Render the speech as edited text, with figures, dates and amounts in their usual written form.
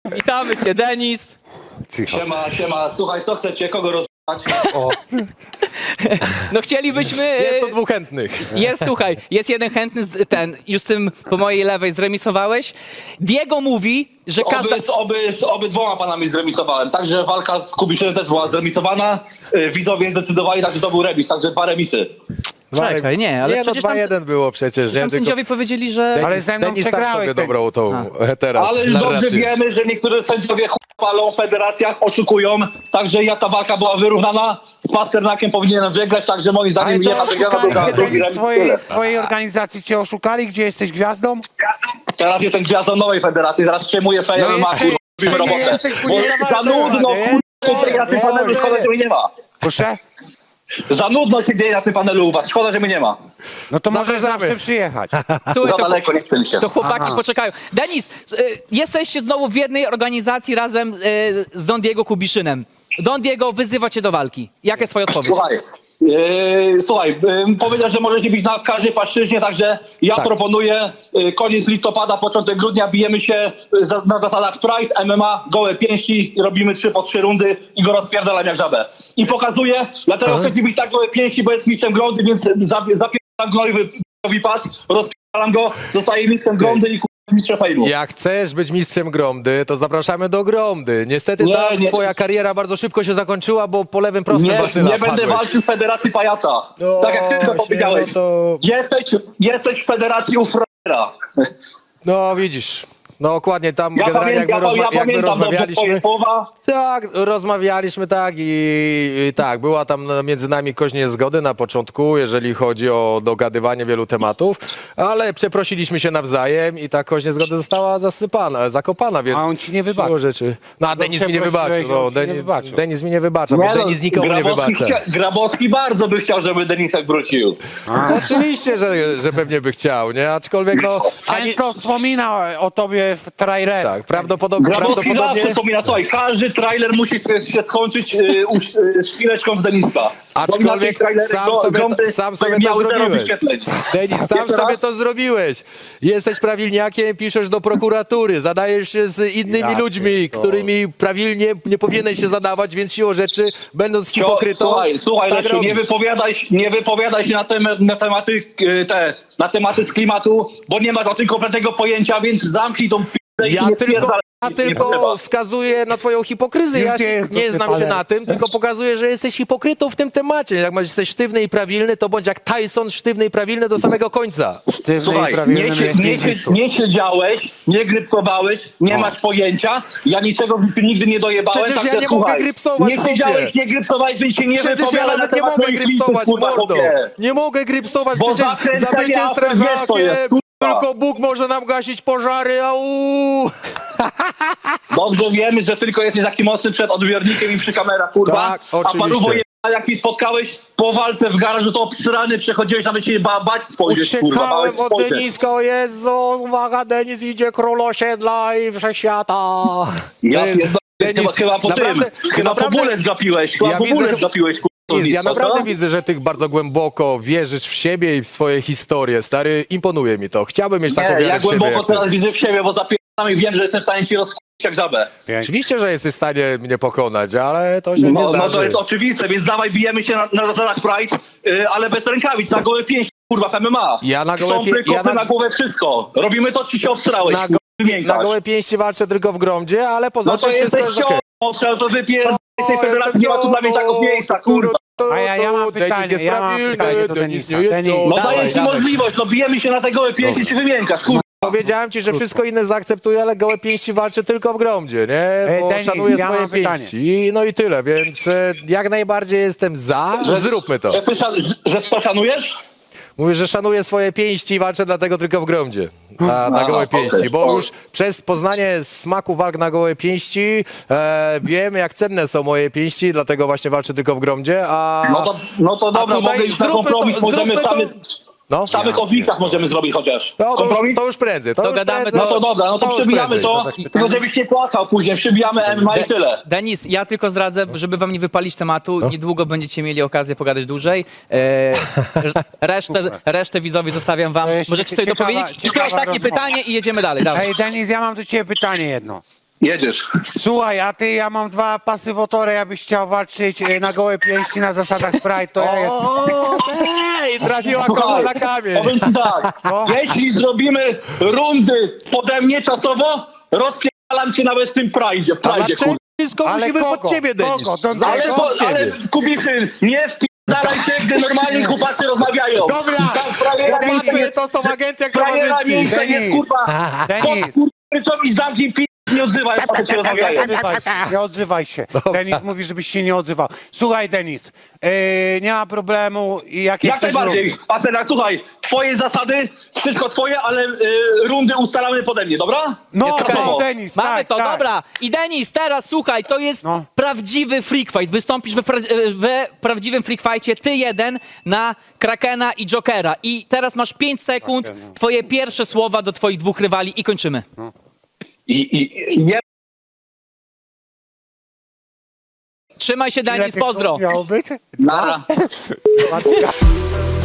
Witamy cię, Denis. Cicho. Siema. Słuchaj, co chcecie? Kogo rozwiązać? O, No chcielibyśmy... Jest to dwóch chętnych. Słuchaj, jest jeden chętny, już z tym po mojej lewej zremisowałeś. Diego mówi, że każda... Z obydwoma panami zremisowałem. Także walka z Kubiszynem też była zremisowana. Widzowie zdecydowali, także to był remis. Także 2 remisy. Czekaj, nie, ale nie, no przecież tam, 2-1 było przecież. Nie, tam sędziowie powiedzieli, że... Ale ze mną Denis tak przegrałeś, sobie Denis. dobrał tą teraz Ale już dobrze narrację. wiemy, że niektórzy sędziowie palą w federacjach, oszukują. Także ta walka była wyrównana. Z Pasternakiem powinienem wygrać, także moim Ale zdaniem to jedna wygrana, oszukali drugi Denis, remis. w twojej organizacji cię oszukali? Gdzie jesteś gwiazdą? Teraz jestem gwiazdą nowej federacji, zaraz przejmuję feję, No ma jeszcze- kurwa, robimy jeszcze nie robotę. jesteś, Bo kurwa, za nudno, nie? kurwa, na tym panelu, szkoda, że mnie nie ma. Proszę? Za nudno się dzieje na tym panelu u was, szkoda, że mnie nie ma. No to możesz Zapraszamy. zawsze przyjechać. Słuchaj, Za daleko, nie chcę mi się. to chłopaki Aha. poczekają. Denis, jesteście znowu w jednej organizacji razem z Don Diego Kubiszynem. Don Diego wyzywa cię do walki. Jaka jest twoja odpowiedź? Słuchaj, powiedział, że możecie bić na każdej płaszczyźnie, także ja proponuję koniec listopada, początek grudnia, bijemy się na zasadach Pride, MMA, gołe pięści, robimy 3 po 3 rundy i go rozpierdalam jak żabę. I pokazuję, dlatego chcę bić tak gołe pięści, bo jest mistrzem grądy, więc zapierdalam gnojowy pas, rozpierdalam go, zostaje mistrzem grądy i mistrzem fejmu. Jak chcesz być mistrzem Gromdy, to zapraszamy do Gromdy. Niestety Nie. twoja kariera bardzo szybko się zakończyła, bo po lewym prostym Basyla Nie będę padłeś. walczył w Federacji Pajaca. No, Tak jak ty to powiedziałeś. no to- Jesteś w Federacji u frajera. No widzisz. No dokładnie, tam Ja generalnie jak my pamiętam dobrze rozmawialiśmy... twoje słowa. Tak, rozmawialiśmy tak i tak, była tam między nami koźń niezgody na początku, jeżeli chodzi o dogadywanie wielu tematów, ale przeprosiliśmy się nawzajem i ta koźń niezgody została zakopana, więc... A on ci nie wybaczył. siłą rzeczy. No a Denis mi nie przeprosiłeś, wybaczył, on ci nie wybaczył. Denis mi nie wybacza, bo Denis nikomu nie wybacza. Grabowski bardzo by chciał, żeby Denisek wrócił. Oczywiście, że pewnie by chciał, nie? Aczkolwiek no... Często wspomina o tobie w trailerach. Tak, prawdopodobnie... Grabowski zawsze wspomina, słuchaj, każdy trailer musi się skończyć szpileczką z Deniska. Aczkolwiek sam sobie to zrobiłeś. Denis, sam sobie to zrobiłeś. Jesteś prawilniakiem, piszesz do prokuratury, zadajesz się z innymi ludźmi, którymi prawilnie nie powinieneś się zadawać, więc siłą rzeczy, będąc hipokrytą... Słuchaj, tak Lesiu, robisz. nie wypowiadaj się na tematy z klimatu, bo nie masz o tym kompletnego pojęcia, więc zamknij tą p***ę i się nie wpierdalaj. Ja tylko wskazuję na twoją hipokryzję. Ja nie znam się na tym, tylko pokazuję, że jesteś hipokrytą w tym temacie. Jak jesteś sztywny i prawilny, to bądź jak Tyson, sztywny i prawilny do samego końca. Słuchaj, nie siedziałeś, nie grypkowałeś, nie masz pojęcia, ja niczego w życiu nigdy nie dojebałem, Przecież ja także nie słuchaj, mogę grypsować, nie siedziałeś, nie grypsowałeś, więc się nie Przecież ja wypowiadaj na nawet nie temat mogę moich listów, grypsować, kurwa, mordo. chłopie. Nie mogę grypsować, Bo przecież zakręcenie za bycie afry, wiesz, to jest, strażakiem. kurwa. Tylko Bóg może nam gasić pożary, au! Dobrze wiemy, że tylko jesteś taki mocny przed odbiornikiem i przy kamerach, kurwa. Tak, A oczywiście. paruwo jak mi spotkałeś po walce w garażu, to obsrany przechodziłeś, nawet się bać spojrzeć, kurwa. Uciekałem Bałeś od spojrzeć. Deniska, o Jezu, uwaga, Denis idzie król osiedla i wszechświata. Ja pierdolę, Denis, chyba po naprawdę- tym, chyba po naprawdę- bóle zgapiłeś, chyba Ja po bóle widzę- zgapiłeś, kurwa. Ja naprawdę co? widzę, że ty bardzo głęboko wierzysz w siebie i w swoje historie. Stary, imponuje mi to. Chciałbym mieć taką Nie, wiarę ja w siebie głęboko jak ty. teraz widzę w siebie, bo zapieram i wiem, że jestem w stanie ci rozkuć jak żabę. Oczywiście, że jesteś w stanie mnie pokonać, ale to się nie No zdarzy. to jest oczywiste, więc dawaj, bijemy się na zasadach Pride, ale bez rękawic, na gołe pięści, kurwa, w MMA. Ja na gołe Stąpy, kopy na głowę, wszystko. Robimy to, ci się obsrałeś, Na, kurwa, na wymiękasz. gołe pięści walczę tylko w Gromdzie, ale poza No to tym wszystko jesteś jest okej. ciąg, to wypierdolę z tej federacji, nie ma tu dla mnie takiego miejsca, kurwa. A ja mam Denis pytanie, jest ja mam prawilny, pytanie do Denis Denisa. nie jest Denis, ciąg. No dawaj, daję ci dawaj. możliwość, no bijemy się na te gołe pięści, czy wymiękasz, kurwa. Powiedziałem ci, że wszystko inne zaakceptuję, ale gołe pięści walczę tylko w Gromdzie, nie? Bo Denis, szanuję ja swoje mam pytanie. pięści. I, no i tyle, więc jak najbardziej jestem za. Zróbmy to. Że to szanujesz? Mówię, że szanuję swoje pięści i walczę dlatego tylko w Gromdzie. Na gołe pięści, okej. bo już przez poznanie smaku walk na gołe pięści wiem, jak cenne są moje pięści, dlatego właśnie walczę tylko w Gromdzie, a... No to dobra, tutaj mogę iść na zróbmy kompromis, to- możemy zróbmy to- w samych owikach możemy zrobić chociaż. To już prędzej. To już Dogadamy prędzej. No to dobra, no to już przebijamy prędzej. to, tylko żebyś nie płakał później, przebijamy MMA i tyle. Denis, ja tylko zdradzę, żeby wam nie wypalić tematu, niedługo będziecie mieli okazję pogadać dłużej. Resztę widzowie zostawiam wam. To jest Możecie sobie ciekawa- dopowiedzieć. I to ciekawa ostatnie rozmowa. pytanie i jedziemy dalej. Dawaj. Ej, Denis, ja mam do ciebie pytanie jedno. Jedziesz. Słuchaj, a ty, ja mam 2 pasywotory, jakbyś chciał walczyć na gołe pięści na zasadach Pride, to ja jestem. O, ej, trafiła komu na kamień. Powiem ci tak, No. jeśli zrobimy rundy pode mnie czasowo, rozpierdalam cię nawet w tym Pride'zie, w A Pride'zie, dlaczego kurwa. wszystko Ale musimy kogo? pod ciebie, Denis? Kogo? To- Zawsze od Ale ciebie. Kubiszyn, nie wpierdalaj się, gdy normalni chłopacy rozmawiają. Dobra. I tam frajera Denis, miejsce, to są agencje frajera towarzyskie. miejsce jest, Denis. kurwa, Denis. pod kurwa, i zamknij pi***, nie odzywaj, jak faceci rozmawiają. Nie odzywaj się. Denis mówi, żebyś się nie odzywał. Słuchaj, Denis, nie ma problemu. I jakie Jak chcesz najbardziej. rundy? A teraz słuchaj, twoje zasady, wszystko twoje, ale rundy ustalamy pode mnie, dobra? No, Czasowo. Denis, Mamy tak, to, tak. dobra. I Denis, teraz słuchaj, to jest No. prawdziwy freak fight. Wystąpisz we prawdziwym freak fightie, ty jeden na Krakena i Jokera. I teraz masz 5 sekund, Kraken, no. twoje pierwsze słowa do twoich 2 rywali i kończymy. I nie Trzymaj się, Ile Denis, tych pozdro. słów miało być? nara. Dwa.